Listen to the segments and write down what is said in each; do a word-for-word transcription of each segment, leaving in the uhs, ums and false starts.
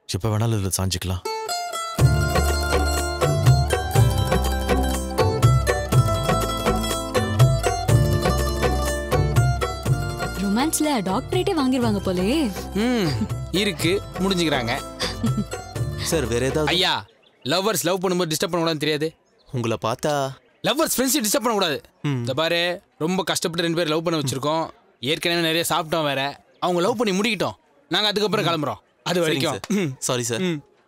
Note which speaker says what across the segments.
Speaker 1: எப்ப வேணாலும் இதுல சாஞ்சிக்கலாம்.
Speaker 2: ரொமான்ஸ்ல டாக்டரேட்டே வாங்கிடுவாங்க போலே.
Speaker 3: ம் இருக்கு, முடிஞ்சுக்கிறாங்க.
Speaker 4: சார் வேற ஏதாவது?
Speaker 3: ஐயா, லவ்வர்ஸ் லவ் பண்ணும்போது டிஸ்டர்ப் பண்ணக்கூடாதுன்னு தெரியாது?
Speaker 4: உங்களை பார்த்தா
Speaker 3: லவ்வர்ஸ் ஃப்ரெண்ட்ஸை டிஸ்டர்ப் பண்ணக்கூடாது. இந்த பாரு, ரொம்ப கஷ்டப்பட்டு ரெண்டு பேர் லவ் பண்ண வச்சிருக்கோம். ஏற்கனவே நிறைய சாப்பிட்டோம் வேற. அவங்க லவ் பண்ணி முடிக்கிட்டோம், நாங்கள் அதுக்கப்புறம் கிளம்புறோம். அது வரைக்கும்
Speaker 4: சாரி சார்.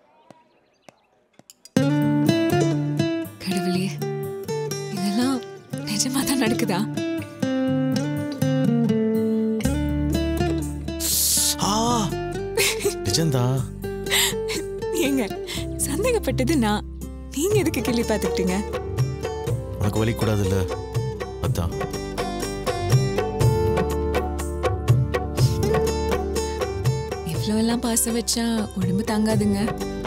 Speaker 2: கடவுளே, இதெல்லாம் நிஜமா தான் நடக்குதா?
Speaker 1: நிஜம்தா.
Speaker 2: ஏங்க, சந்தேகப்பட்டது நான், நீங்க எதுக்கு கிள்ளி பார்த்துக்கிட்டீங்க?
Speaker 1: உனக்கு வலி கூடாது இல்ல, அதான்.
Speaker 2: இவ்வளோ எல்லாம் பாச வச்சா உடம்பு தாங்காதுங்க.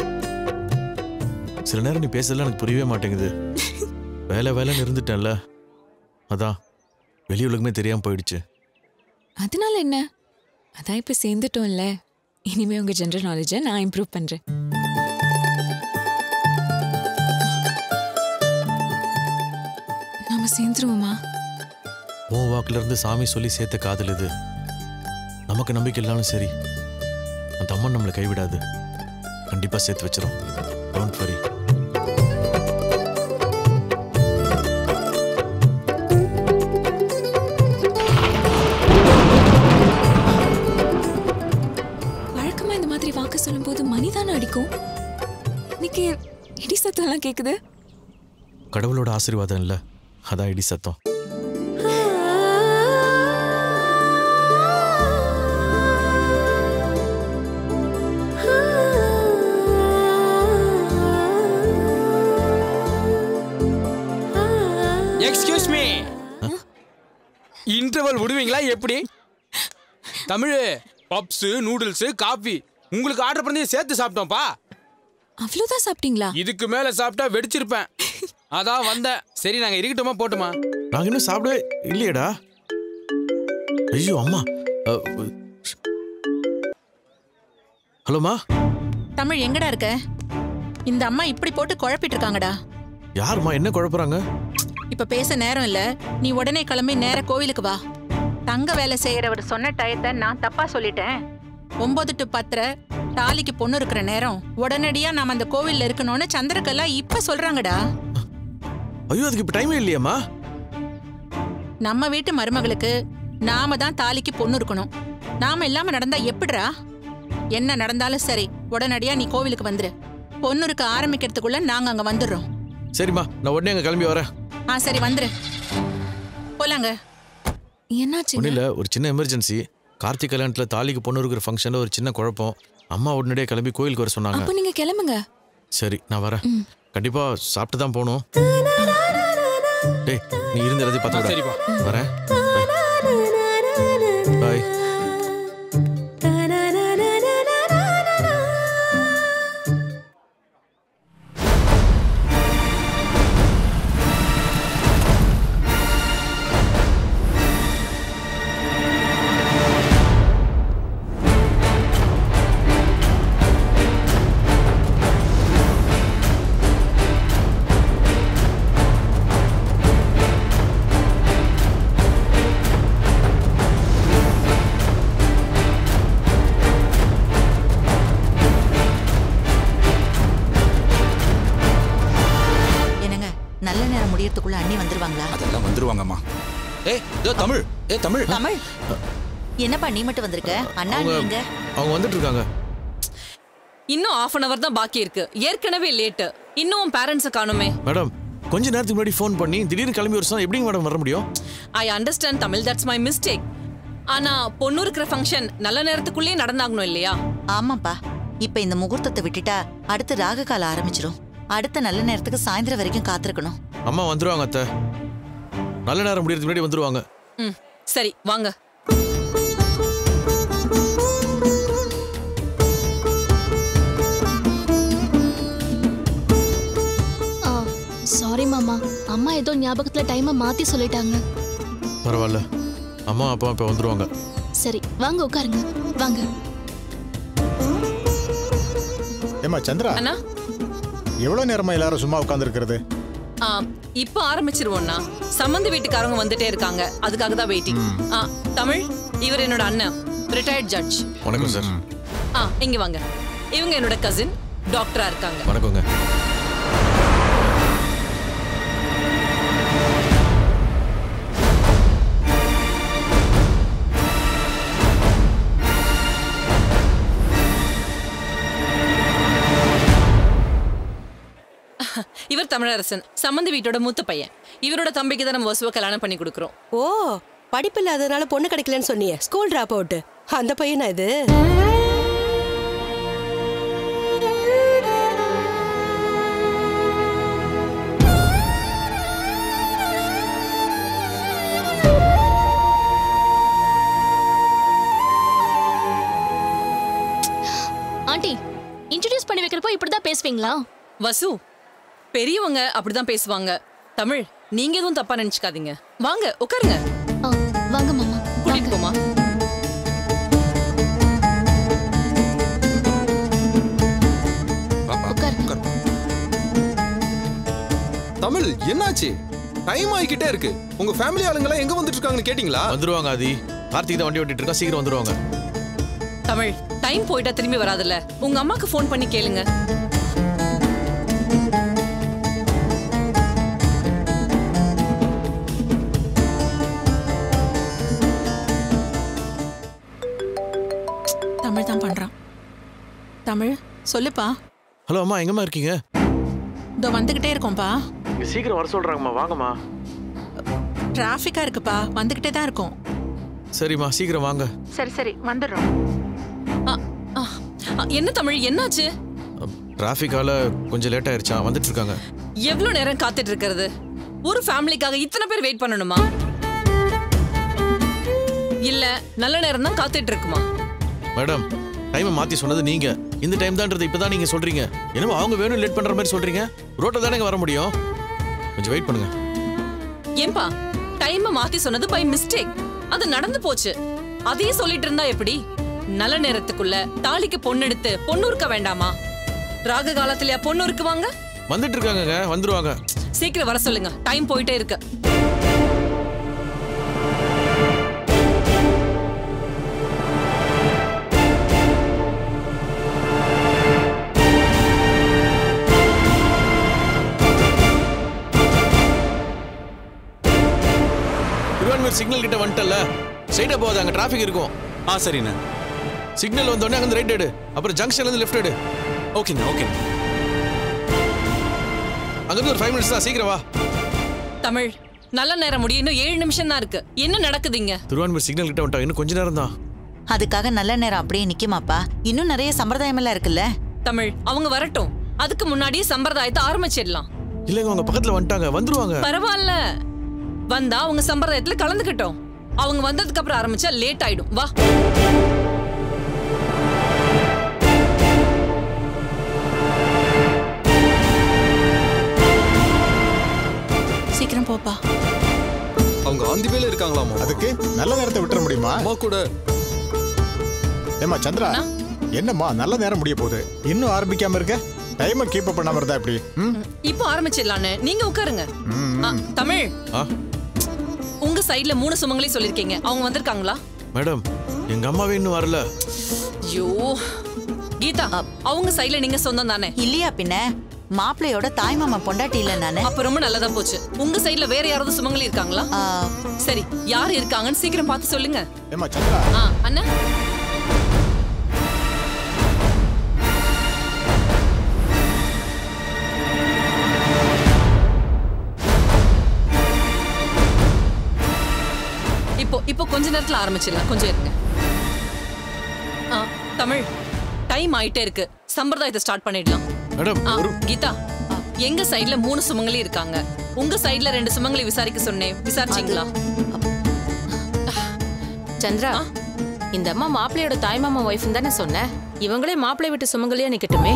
Speaker 1: சில நேரம் நீ பேசல எனக்கு புரியவே மாட்டேங்குது. வேலை வேலைன்னு இருந்துட்டேன்ல, அதான் வெளி உலகமே தெரியாம போயிடுச்சு.
Speaker 2: அதனால என்ன? அதான் இப்ப சேர்ந்துட்டோம்ல, இனிமே உங்க ஜெனரல் நாலேஜை நான் இம்ப்ரூவ் பண்றேன். நாம சேர்ந்துருவோமா?
Speaker 1: உன் வாக்குல இருந்து சாமி சொல்லி சேர்த்த காதல் இது. நமக்கு நம்பிக்கை இல்லாலும் சரி, அந்த அம்மன் நம்மளை கைவிடாது. கண்டிப்பா சேர்த்து வச்சிரும். Don't worry.
Speaker 2: வழக்கமா இந்த மாதிரி வாக்கு சொல்லும் போது மணிதானே அடிக்கும். இன்னைக்கு இடி சத்தம் எல்லாம் கேக்குது.
Speaker 1: கடவுளோட ஆசீர்வாதம் இல்ல, அதான் இடி சத்தம்.
Speaker 3: எக்ஸ்கியூஸ் மீ, இன்டர்வல் விடுவீங்களா எப்படி? தமிழ் பப்ஸ், நூடுல்ஸ், காபி உங்களுக்கு ஆர்டர் பண்ணி சேர்த்து சாப்பிட்டோம்ப்பா.
Speaker 2: அவ்வளவுதான் சாப்பிட்டீங்களா?
Speaker 3: இதுக்கு மேல சாப்பிட்டா வெடிச்சிருப்பேன், அதான் வந்தேன். சரி, நாங்க இருக்கட்டுமா போட்டுமா?
Speaker 1: நாங்க இன்னும் சாப்பிடவே இல்லையடா. ஐயோ அம்மா. ஹலோமா.
Speaker 5: தமிழ் எங்கடா இருக்க? இந்த அம்மா இப்படி போட்டு குழப்பிட்டு இருக்காங்கடா.
Speaker 1: யாருமா, என்ன குழப்பறாங்க?
Speaker 5: இப்ப பேச நேரம் இல்ல, நீ உடனே கிளம்பி நேர கோவிலுக்கு வா. தங்க வேலை செய்யறவர் சொன்ன டயத்தை நான் தப்பா சொல்லிட்டேன். ஒன்பது டு பத்தரை தாலிக்கு பொண்ணு இருக்கிற நேரம். உடனடியா நாம அந்த கோவில்ல இருக்கணும்னு சந்திரகலா இப்ப சொல்றாங்கடா.
Speaker 1: ஐயோ, அதுக்கு இப்ப டைமே இல்லையாமா?
Speaker 5: நம்ம வீட்டு மருமகளுக்கு நாம தான் தாலிக்கு பொண்ணு இருக்கணும். நாம இல்லாம நடந்தா எப்படிடா? என்ன நடந்தாலும் சரி, உடனடியா நீ கோவிலுக்கு வந்துரு. பொண்ணு இருக்க ஆரம்பிக்கிறதுக்குள்ள நாங்க அங்க வந்துடுறோம்.
Speaker 1: சரிம்மா, நான் உடனே அங்க கிளம்பி வரேன்.
Speaker 5: ஆ சரி, வந்துரு. போலாங்க.
Speaker 2: என்னாச்சு?
Speaker 1: ஒன்றும் இல்லை, ஒரு சின்ன எமர்ஜென்சி. கார்த்திக் கல்யாணத்துல தாலிக்கு பொண்ணு இருக்கிற ஃபங்க்ஷன்ல ஒரு சின்ன குழப்பம். அம்மா உடனடியே கிளம்பி கோயிலுக்கு வர சொன்னாங்க.
Speaker 2: அப்ப நீங்க கிளம்புங்க.
Speaker 1: சரி, நான் வரேன். கண்டிப்பா சாப்பிட்டு தான் போகணும். டேய், நீ இருந்து எல்லாத்தையும் பார்த்து
Speaker 3: சரிப்பா,
Speaker 1: வரேன். பாய்.
Speaker 5: அண்ணி வந்துருவாங்களா?
Speaker 6: அதெல்லாம் வந்துருவாங்கம்மா. ஏய் இதோ தமிழ். ஏய் தமிழ்.
Speaker 5: தமிழ் என்னப்பா நீ மட்டும் வந்திருக்க? அண்ணா நீங்க?
Speaker 1: அவங்க வந்துட்டு இருக்காங்க.
Speaker 7: இன்னும் half an hour தான் பாக்கி இருக்கு. ஏற்கனவே லேட். இன்னும் பேரண்ட்ஸ் காணுமே.
Speaker 1: மேடம், கொஞ்ச நேரத்துக்கு முன்னாடி ஃபோன் பண்ணி திடீர்னு கிளம்பி வர சொன்னா எப்படிங்க மேடம் வர முடியும்?
Speaker 7: I understand Tamil, that's my mistake. ஆனா பொண்ணு இருக்கிற ஃபங்க்ஷன் நல்ல நேரத்துக்குள்ளே நடந்தாகணும் இல்லையா?
Speaker 5: ஆமாப்பா, இப்ப இந்த முகூர்த்தத்தை விட்டுட்டா அடுத்து ராக காலம் ஆரம்பிச்சிடும். அடுத்த நல்ல நேரத்துக்கு சாயந்தரம் வரைக்கும் காத்திருக்கணும்.
Speaker 1: அம்மா வந்துருவாங்க அத்தை. நல்ல நேரம் முடியறதுக்கு முன்னாடி வந்துருவாங்க.
Speaker 7: ம் சரி வாங்க.
Speaker 8: சாரி மாமா, அம்மா ஏதோ ஞாபகத்துல டைமை மாத்தி சொல்லிட்டாங்க.
Speaker 1: பரவாயில்ல, அம்மா அப்பா இப்ப வந்துருவாங்க.
Speaker 8: சரி வாங்க உட்காருங்க வாங்க.
Speaker 9: ஏமா சந்திரா,
Speaker 7: அண்ணா
Speaker 9: எவ்வளவு நேரமா எல்லாரும் சும்மா உட்கார்ந்துருக்கிறது?
Speaker 7: ஆ, இப்போ ஆரம்பிச்சிருவோம்னா சம்மந்தி வீட்டுக்காரங்க வந்துட்டே இருக்காங்க, அதுக்காக தான் வெயிட்டிங். ஆ, தமிழ், இவர் என்னோட அண்ணன், ரிட்டையர்ட் ஜட்ஜ்.
Speaker 1: வணக்கம் சார்.
Speaker 7: ஆ, இங்க வாங்க. இவங்க என்னோட கசின், டாக்டரா இருக்காங்க.
Speaker 1: வணக்கங்க.
Speaker 7: இவர் தமிழரசன், சம்மந்தி வீட்டோட மூத்த பையன். இவரோட தம்பிக்கு தான் நம்ம வசுவை கல்யாணம் பண்ணி கொடுக்குறோம்.
Speaker 10: ஓ, படிப்பு இல்லாதனால பொண்ணு கிடைக்கலன்னு சொன்னீங்க, ஸ்கூல் டிராப் அவுட். அந்த பையனா இது?
Speaker 8: ஆண்டி, இன்ட்ரோடியூஸ் பண்ணி வைக்கிறப்போ இப்படிதான் பேசுவீங்களா?
Speaker 7: வசு, பெரியவங்க அப்படிதான் பேசுவாங்க. தமிழ், நீங்க எதுவும் தப்பா நினைச்சுக்காதீங்க. வாங்க உட்காருங்க.
Speaker 8: ஆ, வாங்க மாமா.
Speaker 7: கூட்டிட்டு போமா.
Speaker 8: உட்காருங்க.
Speaker 6: தமிழ், என்னாச்சு? டைம் ஆகிக்கிட்டே இருக்கு. உங்க ஃபேமிலி ஆளுங்க எங்க வந்துட்டு இருக்காங்கன்னு கேட்டீங்களா?
Speaker 1: வந்துருவாங்க ஆதி. கார்த்திக் தான் வண்டி ஓட்டிட்டு இருக்கா, சீக்கிரம் வந்துருவாங்க.
Speaker 7: தமிழ், டைம் போயிட்டா திரும்பி வராதுல்ல, உங்க அம்மாக்கு ஃபோன் பண்ணி கேளுங்க.
Speaker 5: தமிழ் தான் பண்றான். தமிழ், சொல்லுப்பா.
Speaker 1: ஹலோ அம்மா, எங்கம்மா இருக்கீங்க?
Speaker 5: இதோ வந்துகிட்டே இருக்கோம்ப்பா.
Speaker 1: சீக்கிரம் வர சொல்றாங்கம்மா, வாங்கம்மா.
Speaker 5: டிராஃபிக்கா இருக்குப்பா, வந்துகிட்டே தான் இருக்கோம்.
Speaker 1: சரிம்மா, சீக்கிரம் வாங்க.
Speaker 5: சரி சரி, வந்துடுறோம்.
Speaker 7: ஆ, ஆ, ஆ, என்ன தமிழ், என்னாச்சு?
Speaker 1: டிராஃபிக்கால கொஞ்சம் லேட் ஆயிருச்சா, வந்துட்டு இருக்காங்க.
Speaker 7: எவ்வளவு நேரம் காத்துட்டு இருக்கிறது? ஒரு ஃபேமிலிக்காக இத்தனை பேர் வெயிட் பண்ணணுமா? இல்ல நல்ல நேரம் தான் காத்துட்டு இருக்குமா?
Speaker 1: மேடம், டைமை மாத்தி சொன்னது நீங்க. இந்த டைம் தான்ன்றது இப்பதான் நீங்க சொல்றீங்க. என்னமோ அவங்க வேணும் லேட் பண்ற மாதிரி சொல்றீங்க. ரோட்ல தானே வர முடியும். கொஞ்சம் வெயிட் பண்ணுங்க.
Speaker 7: ஏன்பா, டைமை மாத்தி சொன்னது பை மிஸ்டேக். அது நடந்து போச்சு. அதையே சொல்லிட்டு இருந்தா எப்படி? நல்ல நேரத்துக்குள்ள தாலிக்கு பொண்ணு எடுத்து பொண்ணு இருக்க வேண்டாமா? ராக காலத்திலயா பொண்ணு இருக்குவாங்க?
Speaker 1: வந்துட்டு இருக்காங்க, வந்துருவாங்க.
Speaker 7: சீக்கிரம் வர சொல்லுங்க, டைம் போயிட்டே இருக்கு.
Speaker 1: சிக்னல் கிட்ட வந்துட்டல, ஸ்ட்ரைட்டா போகாத, அங்க டிராஃபிக் இருக்கும்.
Speaker 4: ஆ சரிண்ணா.
Speaker 1: சிக்னல் வந்த உடனே அங்க ரைட் எடு, அப்புறம் ஜங்ஷன்ல இருந்து லெஃப்ட் எடு.
Speaker 4: ஓகேண்ணா, ஓகேண்ணா.
Speaker 1: அங்க இருந்து ஒரு ஃபைவ் மினிட்ஸ் தான், சீக்கிரம் வா.
Speaker 7: தமிழ், நல்ல நேரம் முடியும், இன்னும் ஏழு நிமிஷம் தான் இருக்கு. என்ன நடக்குதுங்க?
Speaker 1: திருவான்மூர் சிக்னல் கிட்ட வந்துட்டா, இன்னும் கொஞ்ச நேரம் தான்.
Speaker 11: அதுக்காக நல்ல நேரம் அப்படியே நிக்குமாப்பா? இன்னும் நிறைய சம்பிரதாயம் எல்லாம் இருக்குல்ல.
Speaker 7: தமிழ், அவங்க வரட்டும், அதுக்கு முன்னாடியே சம்பிரதாயத்தை ஆரம்பிச்சிடலாம்.
Speaker 1: இல்லங்க, அவங்க பக்கத்துல வந்துட்டாங்க, வந்துருவாங்க.
Speaker 7: பரவாயில்ல, வந்தா அவங்க சம்பிரதாயத்துல கலந்துக்கிட்டோம். அவங்க வந்ததுக்கு அப்புறம் ஆரம்பிச்சா லேட் ஆயிடும். வா.
Speaker 5: சீக்கிரம் போப்பா.
Speaker 6: அவங்க ஆந்தி வேல இருக்காங்களாமா?
Speaker 9: அதுக்கு நல்ல நேரத்தை விட்டுற முடியுமா?
Speaker 6: அம்மா கூட.
Speaker 9: ஏமா சந்திரா, என்னம்மா நல்ல நேரம் முடிய போகுது, இன்னும் ஆரம்பிக்காம இருக்க? டைமை கீப் அப் பண்ணாம இருந்தா எப்படி?
Speaker 7: இப்போ ஆரம்பிச்சிடலான்னு நீங்க உட்காருங்க. தமிழ், உங்க சைடுல மூணு சுமங்களே சொல்லிருக்கீங்க, அவங்க வந்திருக்காங்களா?
Speaker 1: மேடம், எங்க அம்மாவே இன்னும் வரல.
Speaker 7: ஐயோ கீதா, அவங்க சைடுல நீங்க சொந்தம் தானே?
Speaker 11: இல்லையா பின்ன, மாப்பிள்ளையோட தாய் மாமா பொண்டாட்டி இல்ல நானு.
Speaker 7: அப்ப ரொம்ப நல்லதா போச்சு. உங்க சைடுல வேற யாராவது சுமங்களி இருக்காங்களா? சரி, யார் இருக்காங்கன்னு சீக்கிரம் பார்த்து சொல்லுங்க.
Speaker 9: ஏமா சந்திரா.
Speaker 7: ஆ, அண்ணா. இப்போ இப்போ கொஞ்ச நேரத்துல ஆரம்பிச்சிடலாம், கொஞ்சம் இருங்க. ஆ, தமிழ், டைம் ஆயிட்டே இருக்கு, சம்பிரதாயத்தை ஸ்டார்ட் பண்ணிடலாம்.
Speaker 1: மேடம்,
Speaker 7: கீதா, எங்க சைடுல மூணு சுமங்களி இருக்காங்க, உங்க சைடுல ரெண்டு சுமங்களி விசாரிக்க சொன்னேன், விசாரிச்சீங்களா?
Speaker 12: சந்திரா, இந்த அம்மா மாப்பிள்ளையோட தாய் மாமா ஒய்ஃப் தானே சொன்ன, இவங்களே மாப்பிள்ளை விட்டு சுமங்கலியா நிக்கட்டுமே.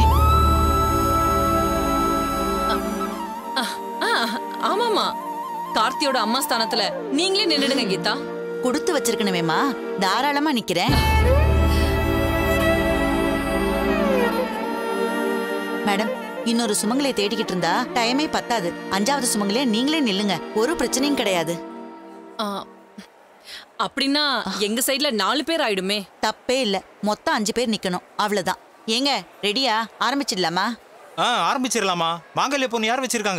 Speaker 7: ஆமாமா, கார்த்தியோட அம்மா ஸ்தானத்துல நீங்களே நின்னுடுங்க கீதா.
Speaker 11: கொடுத்து வச்சிருக்கணுமேமா, தாராளமா நிக்கிறேன். மேடம் இன்னொரு சுமங்கலியை தேடிக்கிட்டு இருந்தா டைமே பத்தாது. அஞ்சாவது சுமங்கலியா நீங்களே நில்லுங்க, ஒரு பிரச்சனையும் கிடையாது.
Speaker 7: ஆ, அப்படின்னா எங்க சைடுல நாலு பேர் ஆயிடுமே.
Speaker 11: தப்பே இல்ல, மொத்தம் அஞ்சு பேர் நிக்கணும், அவ்வளவுதான். ஏங்க ரெடியா? ஆரம்பிச்சிடலாமா?
Speaker 13: ஆ ஆரம்பிச்சிடலாமா. மாங்கல்ய பொண்ணு யார் வச்சிருக்காங்க?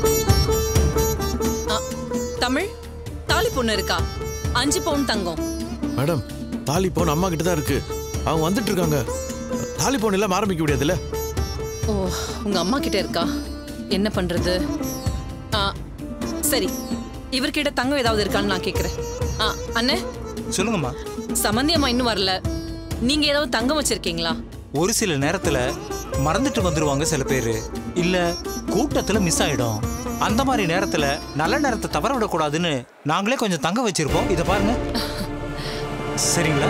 Speaker 7: ஆ, தமிழ் தாலி பொண்ணு இருக்கா? அஞ்சு பவுன் தங்கம்.
Speaker 1: மேடம் தாலி பவுன் அம்மா கிட்ட தான் இருக்கு, அவங்க வந்துட்டு இருக்காங்க. தாலி பவுன் எல்லாம் ஆரம்பிக்க முடியாதுல்ல.
Speaker 7: ஓ, உங்க அம்மா கிட்ட இருக்கா? என்ன பண்றது? ஆ, சரி, இவர்கிட்ட தங்கம் ஏதாவது இருக்கான்னு நான் கேக்குறேன். ஆ, அண்ணே
Speaker 13: சொல்லுங்கம்மா.
Speaker 7: சமந்தி அம்மா இன்னும் வரல, நீங்க ஏதாவது தங்கம் வச்சிருக்கீங்களா?
Speaker 13: ஒரு சில நேரத்துல மறந்துட்டு வந்துருவாங்க சில பேரு, இல்ல கூட்டத்துல மிஸ் ஆயிடும். அந்த மாதிரி நேரத்துல நல்ல நேரத்தை தவற விடக்கூடாதுன்னு நாங்களே கொஞ்சம் தங்கம் வச்சிருப்போம். இத பாருங்க. சரிங்களா?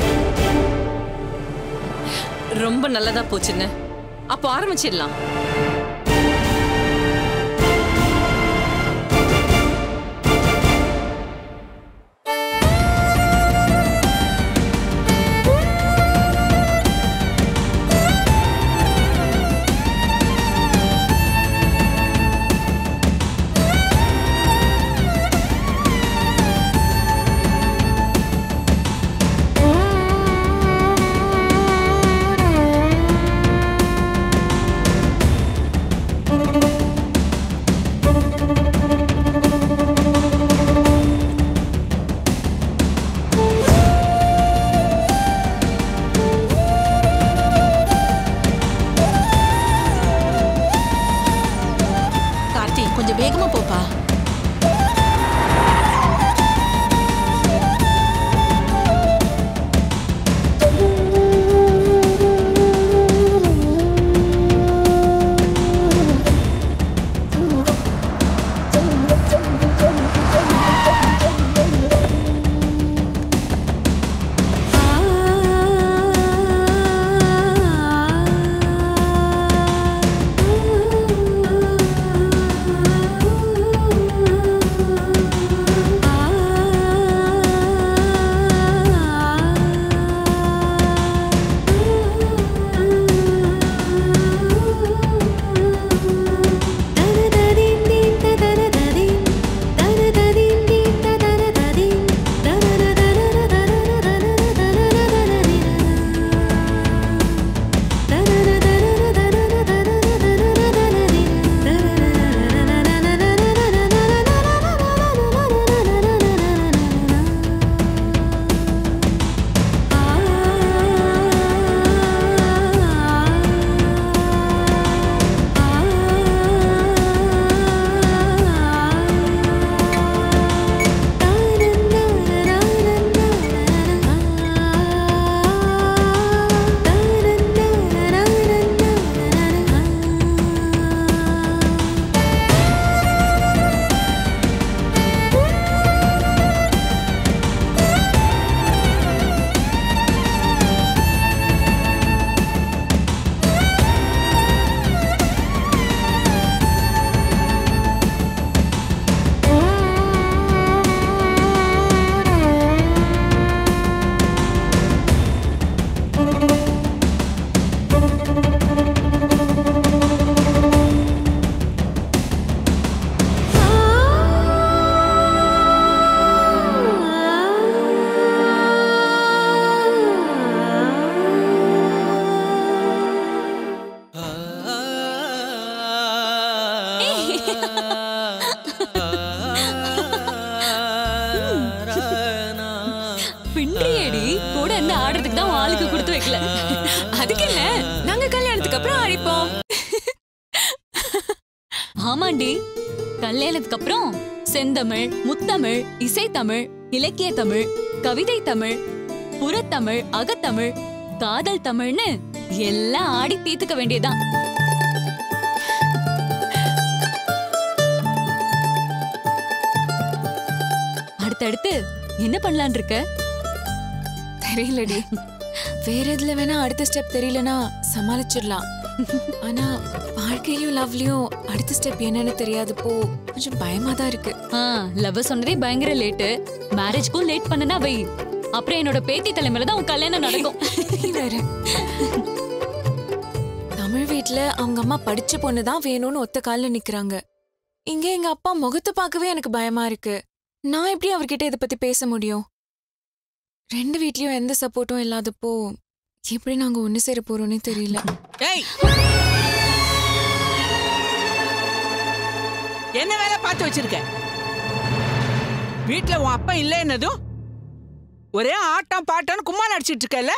Speaker 7: ரொம்ப நல்லதா போச்சுன்னு. அப்போ ஆரம்பிச்சிடலாம்.
Speaker 5: கொஞ்சம் வேகமா போப்பா.
Speaker 2: பின்றியடி கூட என்ன ஆடுறதுக்கு தான் ஆளுக்கு கொடுத்து வைக்கல. அதுக்கு இல்ல, நாங்க கல்யாணத்துக்கு அப்புறம் அழைப்போம். ஆமாண்டி, கல்யாணத்துக்கு அப்புறம் செந்தமிழ், முத்தமிழ், இசைத்தமிழ், இலக்கிய தமிழ், கவிதை தமிழ், புறத்தமிழ், அகத்தமிழ், காதல் தமிழ்னு எல்லாம் ஆடி தீர்த்துக்க வேண்டியதான். அடுத்தடுத்து என்ன பண்ணலான் இருக்க?
Speaker 14: தெரியலடி, வேற எதுல வேணா அடுத்த ஸ்டெப் தெரியலனா சமாளிச்சிடலாம். ஆனா வாழ்க்கையிலயும் லவ்லயும் அடுத்த ஸ்டெப் என்னன்னு தெரியாதப்போ கொஞ்சம் பயமா தான் இருக்கு.
Speaker 2: லவ் சொன்னதே பயங்கர லேட்டு, மேரேஜ்க்கும் லேட் பண்ணனா வை, அப்புறம் என்னோட பேத்தி தலைமையில தான் உன் கல்யாணம் நடக்கும்.
Speaker 14: தமிழ் வீட்ல அவங்க அம்மா படிச்ச பொண்ணு தான் வேணும்னு ஒத்த கால்ல நிக்கிறாங்க. இங்க எங்க அப்பா முகத்தை பார்க்கவே எனக்கு பயமா இருக்கு. நான் எப்படி அவர்கிட்ட இதை பத்தி பேச முடியும்? ரெண்டு வீட்லயும் எந்த சப்போர்ட்டும் இல்லாதப்போ எப்படி நாங்க ஒண்ணு சேர போறோம்னே தெரியல.
Speaker 15: என்ன வேலை பார்த்து வச்சிருக்க? வீட்டுல உன் அப்பா இல்ல என்னதும் ஒரே ஆட்டம் பாட்டம் கும்மாள் அடிச்சிட்டு இருக்கல.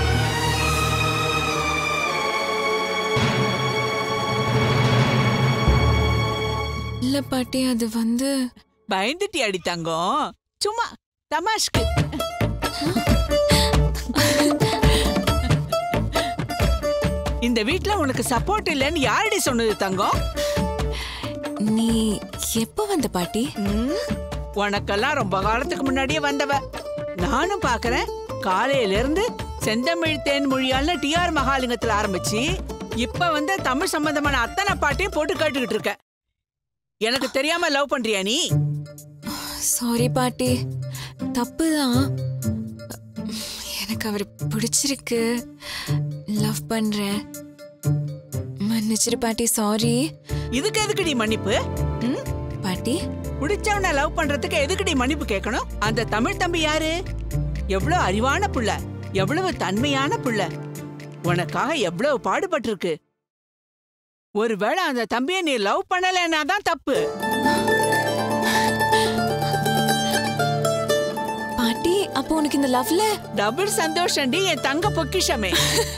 Speaker 14: இல்ல பாட்டி, அது வந்து
Speaker 15: பயந்துட்டி அடி தங்கம், சும்மா தமாஷ்க்கு. இந்த வீட்டுல உனக்கு சப்போர்ட் இல்லைன்னு யாரடி சொன்னது தங்கம்?
Speaker 14: நீ எப்ப வந்த பாட்டி?
Speaker 15: உனக்கெல்லாம் ரொம்ப காலத்துக்கு முன்னாடியே வந்தவ. நானும் பாக்குறேன். காலையில இருந்து செந்தமிழ் தேன் மொழியால டி ஆர் மகாலிங்கத்துல ஆரம்பிச்சு இப்ப வந்து தமிழ் சம்பந்தமான அத்தனை பாட்டையும் போட்டு கேட்டுக்கிட்டு இருக்க. எனக்கு தெரியாம லவ் பண்றியா நீ?
Speaker 14: சாரி பாட்டி, தப்புதான். எனக்கு அவரை பிடிச்சிருக்கு, லவ் பண்றேன். மன்னிச்சிரு பாட்டி, சாரி.
Speaker 15: இதுக்கு எதுக்குடி மன்னிப்பு?
Speaker 14: பாட்டி,
Speaker 15: பிடிச்சவன லவ் பண்றதுக்கு எதுக்குடி மன்னிப்பு கேட்கணும்? அந்த தமிழ் தம்பி யாரு? எவ்வளவு அறிவான புள்ள, எவ்வளவு தன்மையான புள்ள, உனக்காக எவ்வளவு பாடுபட்டு இருக்கு. ஒருவேளை அந்த தம்பியை நீ லவ் பண்ணலன்னா தான் தப்பு.
Speaker 14: பாட்டி, அப்போ உனக்கு இந்த லவ்ல
Speaker 15: டபுள் சந்தோஷம்டி என் தங்க பொக்கிஷமே.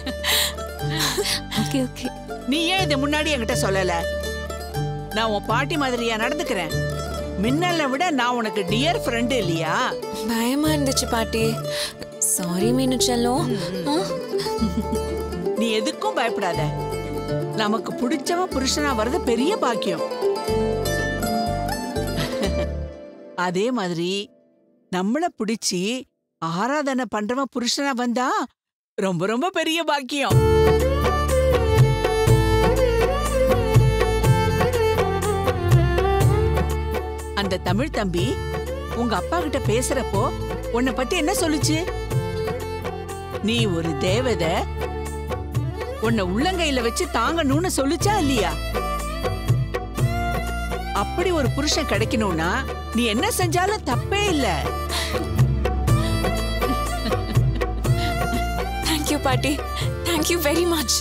Speaker 14: Okay okay.
Speaker 15: நீ ஏன் இதை முன்னாடி என்கிட்ட சொல்லல? நான் உன் பாட்டி மாதிரியா நடந்துக்கிறேன்? மின்னலை விட நான் உனக்கு டியர் ஃப்ரெண்ட் இல்லையா?
Speaker 14: பயமா இருந்துச்சு பாட்டி, சாரி மீனு செல்லம்.
Speaker 15: நீ எதுக்கும் பயப்படாத. நமக்கு பிடிச்சவன் புருஷனா வர்றது பெரிய பாக்கியம். அதே மாதிரி நம்மள பிடிச்சி ஆராதனை பண்றவன் புருஷனா வந்தா ரொம்ப ரொம்ப பெரிய பாக்கியம். அந்த தமிழ் தம்பி உங்க அப்பா கிட்ட பேசுறப்போ உன்னை பத்தி என்ன சொல்லுச்சு? நீ ஒரு தேவதை, உன்னை உள்ளங்கையில வச்சு தாங்கணும்னு சொல்லுச்சா இல்லையா? அப்படி ஒரு புருஷன் கிடைக்கணும்னா நீ என்ன செஞ்சாலும் தப்பே இல்ல.
Speaker 14: தேங்க்யூ பாட்டி, தேங்க்யூ வெரி மச்.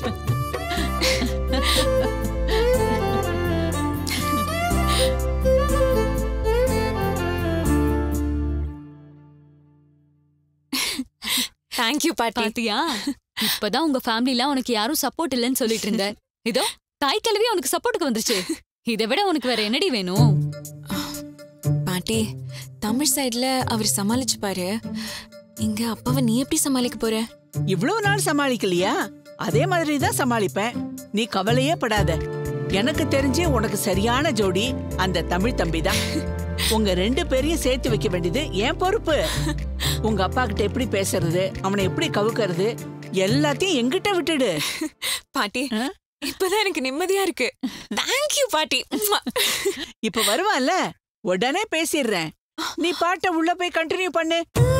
Speaker 14: தேங்க்யூ பாட்டி.
Speaker 16: பாத்தியா, இப்பதான் உங்க ஃபேமிலில உனக்கு யாரும் சப்போர்ட் இல்லைன்னு சொல்லிட்டு இருந்த. இதோ தாய் கிழவி உனக்கு சப்போர்ட்டுக்கு வந்துருச்சு. இதை விட உனக்கு வேற என்னடி வேணும்?
Speaker 14: பாட்டி, தமிழ் சைடுல அவர் சமாளிச்சு பாரு. இங்க அப்பாவை நீ எப்படி சமாளிக்க போற?
Speaker 15: இவ்வளவு நாள் சமாளிக்கலையா? அதே மாதிரி தான் சமாளிப்பேன். நீ கவலையே படாத. எனக்கு தெரிஞ்சு உனக்கு சரியான ஜோடி அந்த தமிழ் தம்பி தான். உங்க ரெண்டு பேரையும் சேர்த்து வைக்க வேண்டியது என் பொறுப்பு. உங்க அப்பா கிட்ட எப்படி பேசுறது, அவனை எப்படி கவுக்கிறது, எல்லாத்தையும் எங்கிட்ட விட்டுடு.
Speaker 14: பாட்டி, இப்பதான் எனக்கு நிம்மதியா இருக்கு. தேங்க்யூ பாட்டி.
Speaker 15: இப்ப வருவான்ல, உடனே பேசிடுறேன். நீ பாட்ட உள்ள போய் கண்டினியூ பண்ணு.